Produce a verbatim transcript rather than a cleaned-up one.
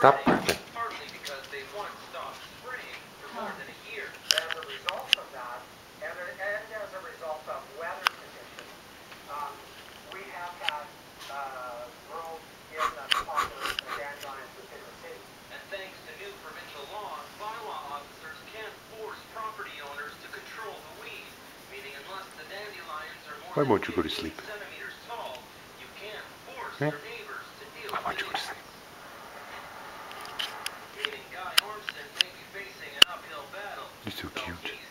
Stop barking. Partly because they once stopped spraying for more than a year. As a result of that, and, and as a result of weather conditions, um, we have had uh, growth in the population of dandelions within the city. And thanks to new provincial laws, bylaw officers can't force property owners to control the weed, meaning unless the dandelions are more Why than won't you go to fifteen sleep? centimeters tall, you can't force Yeah. their neighbors to deal Why won't with you go to sleep? meaning Guy Ormston may be facing an uphill battle. You're so cute.